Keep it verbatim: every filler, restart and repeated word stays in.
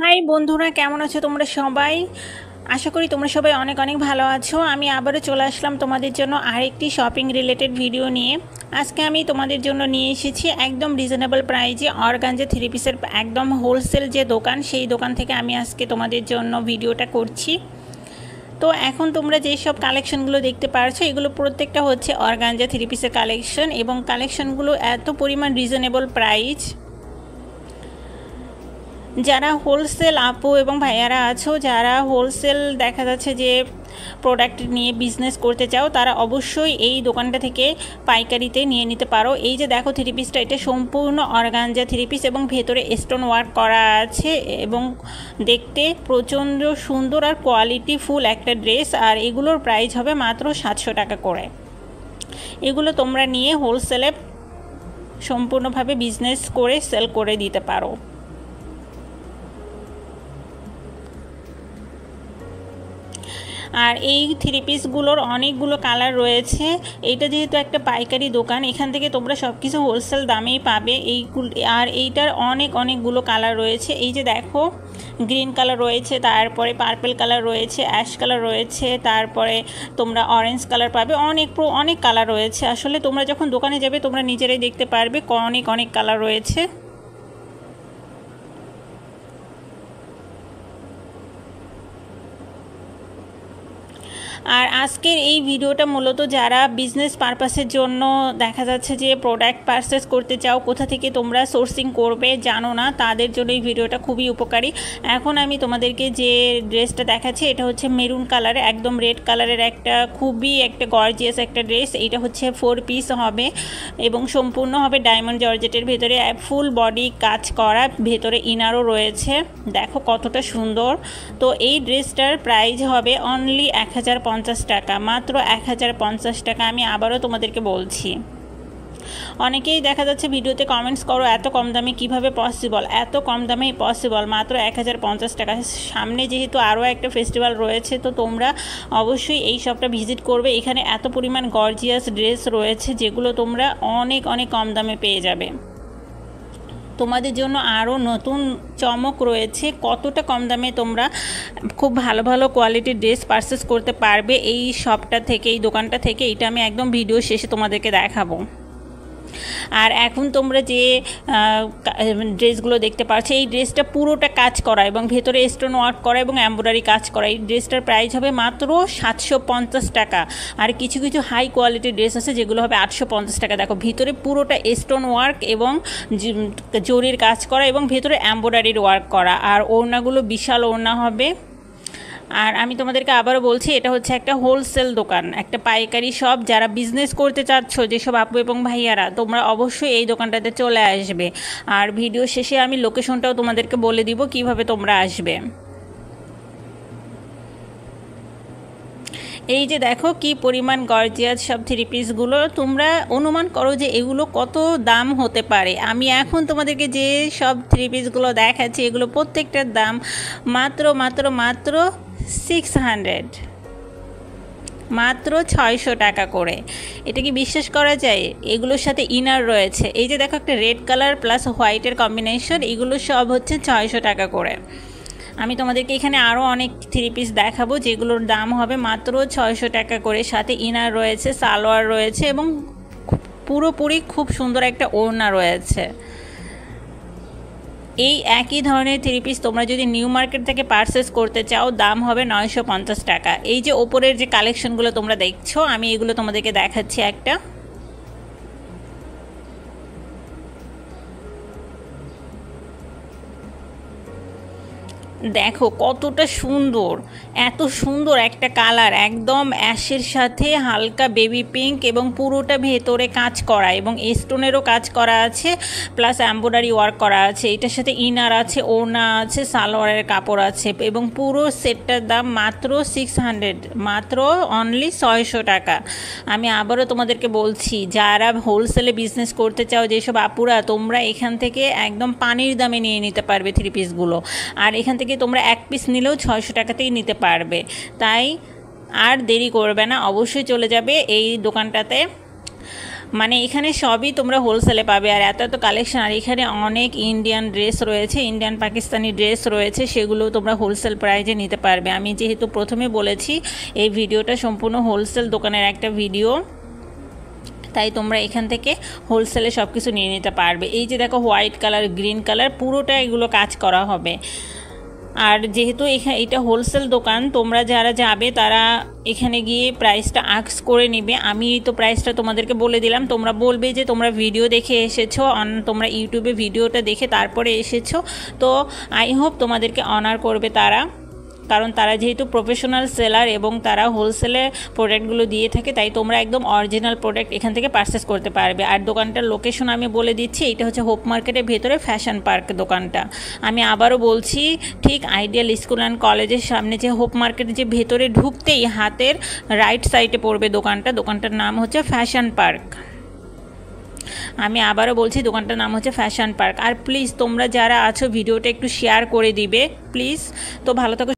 High বন্ধুরা, কেমন আছো তোমরা সবাই? আশা করি তোমরা সবাই অনেক অনেক ভালো আছো। আমি আবারও চলে আসলাম তোমাদের জন্য আরেকটি শপিং রিলেটেড ভিডিও নিয়ে। আজকে আমি তোমাদের জন্য নিয়ে এসেছি একদম রিজনেবল প্রাইজে অর্গানজা থ্রি পিসের একদম হোলসেল যে দোকান, সেই দোকান থেকে আমি আজকে তোমাদের জন্য ভিডিওটা করছি। তো এখন তোমরা যেই সব কালেকশনগুলো দেখতে পারছো, এগুলো প্রত্যেকটা হচ্ছে অর্গানজা থ্রি পিসের কালেকশন, এবং কালেকশনগুলো এত পরিমাণ রিজনেবল প্রাইস। যারা হোলসেল আপু এবং ভাইয়ারা আছো, যারা হোলসেল দেখা যাচ্ছে যে প্রোডাক্ট নিয়ে বিজনেস করতে চাও, তারা অবশ্যই এই দোকানটা থেকে পাইকারিতে নিয়ে নিতে পারো। এই যে দেখো থ্রি পিসটা, এটা সম্পূর্ণ অর্গানজা থ্রি পিস এবং ভেতরে স্টোন ওয়ার্ক করা আছে এবং দেখতে প্রচণ্ড সুন্দর আর কোয়ালিটি ফুল একটা ড্রেস। আর এগুলোর প্রাইস হবে মাত্র সাতশো টাকা করে। এগুলো তোমরা নিয়ে হোলসেলে সম্পূর্ণভাবে বিজনেস করে সেল করে দিতে পারো। আর এই থ্রি পিসগুলোর অনেকগুলো কালার রয়েছে। এইটা যেহেতু একটা পাইকারি দোকান, এখান থেকে তোমরা সব কিছু হোলসেল দামেই পাবে। এইগুলো আর এইটার অনেক অনেকগুলো কালার রয়েছে। এই যে দেখো, গ্রিন কালার রয়েছে, তারপরে পার্পল কালার রয়েছে, অ্যাশ কালার রয়েছে, তারপরে তোমরা অরেঞ্জ কালার পাবে। অনেক অনেক কালার রয়েছে। আসলে তোমরা যখন দোকানে যাবে তোমরা নিজেরাই দেখতে পারবে অনেক অনেক কালার রয়েছে। আর আজকের এই ভিডিওটা মূলত যারা বিজনেস পারপাসের জন্য দেখা যাচ্ছে যে প্রোডাক্ট পারচেস করতে চাও, কোথা থেকে তোমরা সোর্সিং করবে জানো না, তাদের জন্য এই ভিডিওটা খুবই উপকারী। এখন আমি তোমাদেরকে যে ড্রেসটা দেখাচ্ছি, এটা হচ্ছে মেরুন কালারে, একদম রেড কালারের একটা খুবই একটা গর্জিয়াস একটা ড্রেস। এইটা হচ্ছে ফোর পিস হবে এবং সম্পূর্ণ হবে ডায়মন্ড জর্জেটের ভেতরে ফুল বডি কাজ করা, ভেতরে ইনারও রয়েছে। দেখো কতটা সুন্দর। তো এই ড্রেসটার প্রাইস হবে অনলি এক হাজার পঞ্চাশ টাকা, মাত্র এক হাজার পঞ্চাশ টাকা। আমি আবারও তোমাদেরকে বলছি। অনেকেই দেখা যাচ্ছে ভিডিওতে কমেন্টস করো এত কম দামে কিভাবে পসিবল। এত কম দামেই পসিবল, মাত্র এক হাজার পঞ্চাশ টাকা। সামনে যেহেতু আরও একটা ফেস্টিভ্যাল রয়েছে, তো তোমরা অবশ্যই এই শপটা ভিজিট করবে। এখানে এত পরিমাণ গর্জিয়াস ড্রেস রয়েছে যেগুলো তোমরা অনেক অনেক কম দামে পেয়ে যাবে। তোমাদের জন্য আরও নতুন চমক রয়েছে। কতটা কম দামে তোমরা খুব ভালো ভালো কোয়ালিটির ড্রেস পারচেস করতে পারবে এই শপটা থেকে, এই দোকানটা থেকে, এটা আমি একদম ভিডিও শেষে তোমাদেরকে দেখাবো। আর এখন তোমরা যে ড্রেসগুলো দেখতে পাচ্ছ, এই ড্রেসটা পুরোটা কাজ করা এবং ভেতরে স্টোন ওয়ার্ক করা এবং এমব্রয়ডারি কাজ করা। এই ড্রেসটার প্রাইস হবে মাত্র সাতশো পঞ্চাশ টাকা। আর কিছু কিছু হাই কোয়ালিটির ড্রেস আছে যেগুলো হবে আটশো পঞ্চাশ টাকা। দেখো ভিতরে পুরোটা স্টোন ওয়ার্ক এবং জরির কাজ করা এবং ভেতরে এমব্রয়ডারির ওয়ার্ক করা। আর ওড়নাগুলো বিশাল ওড়না হবে। আর আমি তোমাদেরকে আবারও বলছি, এটা হচ্ছে একটা হোলসেল দোকান, একটা পাইকারি শপ। যারা বিজনেস করতে চাচ্ছ, যেসব আপু এবং ভাইয়ারা, তোমরা অবশ্যই এই দোকানটাতে চলে আসবে। আর ভিডিও শেষে আমি লোকেশনটাও তোমাদেরকে বলে দিব কিভাবে তোমরা আসবে। এই যে দেখো কি পরিমাণ গর্জিয়াস সব থ্রি পিসগুলো। তোমরা অনুমান করো যে এগুলো কত দাম হতে পারে। আমি এখন তোমাদেরকে যে সব থ্রি পিসগুলো দেখাচ্ছি, এগুলো প্রত্যেকটার দাম মাত্র মাত্র মাত্র সিক্স হান্ড্রেড, মাত্র ছয়শো টাকা করে। এটা কি বিশ্বাস করা যায়? এগুলোর সাথে ইনার রয়েছে। এই যে দেখো একটা রেড কালার প্লাস হোয়াইটের কম্বিনেশন, এগুলো সব হচ্ছে ছয়শো টাকা করে। আমি তোমাদেরকে এখানে আরও অনেক থ্রি পিস দেখাবো যেগুলোর দাম হবে মাত্র ছয়শো টাকা করে। সাথে ইনার রয়েছে, সালোয়ার রয়েছে এবং পুরোপুরি খুব সুন্দর একটা ওড়না রয়েছে। এই একই ধরনের থ্রি পিস তোমরা যদি নিউ মার্কেট থেকে পারচেস করতে চাও, দাম হবে নয়শো পঞ্চাশ টাকা। এই যে ওপরের যে কালেকশনগুলো তোমরা দেখছো, আমি এগুলো তোমাদেরকে দেখাচ্ছি একটা। দেখো কতটা সুন্দর, এত সুন্দর একটা কালার, একদম অ্যাশের সাথে হালকা বেবি পিঙ্ক এবং পুরোটা ভেতরে কাজ করা এবং স্টোনেরও কাজ করা আছে, প্লাস এমব্রয়ডারি ওয়ার্ক করা আছে। এটার সাথে ইনার আছে, ওড়না আছে, সালোয়ারের কাপড় আছে এবং পুরো সেটটার দাম মাত্র সিক্স হান্ড্রেড, মাত্র অনলি ছয়শো টাকা। আমি আবারও তোমাদেরকে বলছি, যারা হোলসেলে বিজনেস করতে চাও, যেসব আপুরা, তোমরা এখান থেকে একদম পানির দামে নিয়ে নিতে পারবে থ্রি পিসগুলো। আর এখান থেকে তোমরা এক পিস নিলেও ছয়শো টাকাতেই নিতে পারবে। তাই আর দেরি করবে না, অবশ্যই চলে যাবে এই দোকানটাতে। মানে এখানে সবই তোমরা হোলসেলে পাবে। আর এত এত কালেকশন, আর এখানে অনেক ইন্ডিয়ান ড্রেস রয়েছে, ইন্ডিয়ান পাকিস্তানি ড্রেস রয়েছে, সেগুলো তোমরা হোলসেল প্রাইজে নিতে পারবে। আমি যেহেতু প্রথমে বলেছি এই ভিডিওটা সম্পূর্ণ হোলসেল দোকানের একটা ভিডিও, তাই তোমরা এখান থেকে হোলসেলে সব কিছু নিয়ে নিতে পারবে। এই যে দেখো হোয়াইট কালার, গ্রিন কালার, পুরোটা এগুলো কাজ করা হবে। আর যেহেতু এখানে এটা হোলসেল দোকান, তোমরা যারা যাবে তারা এখানে গিয়ে প্রাইসটা আস্ক করে নেবে। আমি তো প্রাইসটা তোমাদেরকে বলে দিলাম, তোমরা বলবে যে তোমরা ভিডিও দেখে এসেছো, অন তোমরা ইউটিউবে ভিডিওটা দেখে তারপরে এসেছো, তো আই হোপ তোমাদেরকে অনার করবে তারা, কারণ তারা যেহেতু প্রফেশনাল সেলার এবং তারা হোলসেলে প্রোডাক্টগুলো দিয়ে থাকে, তাই তোমরা একদম অরিজিনাল প্রোডাক্ট এখান থেকে পারচেস করতে পারবে। আর দোকানটার লোকেশন আমি বলে দিচ্ছি, এটা হচ্ছে হোপ মার্কেটের ভেতরে ফ্যাশন পার্ক দোকানটা। আমি আবারও বলছি, ঠিক আইডিয়াল স্কুল অ্যান্ড কলেজের সামনে যে হোপ মার্কেটের যে ভেতরে ঢুকতেই হাতের রাইট সাইডে পড়বে দোকানটা, দোকানটার নাম হচ্ছে ফ্যাশন পার্ক। আমি আবারও বলছি, দোকানটার নাম হচ্ছে ফ্যাশন পার্ক। আর প্লিজ তোমরা যারা আছো ভিডিওটা একটু শেয়ার করে দিবে প্লিজ। তো ভালো থাকো।